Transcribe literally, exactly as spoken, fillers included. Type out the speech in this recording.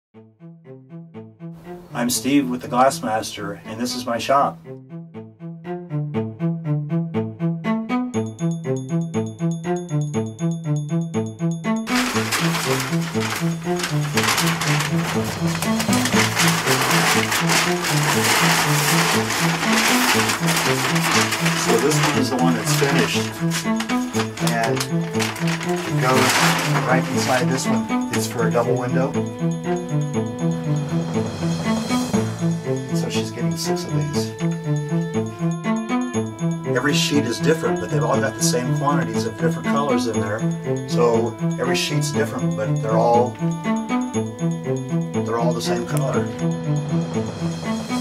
I'm Steve with the Glassmaster, and this is my shop. So this one is the one that's finished, and it goes right inside this one. It's for a double window. So she's getting six of these. Every sheet is different, but they've all got the same quantities of different colors in there. So every sheet's different, but they're all they're all the same color.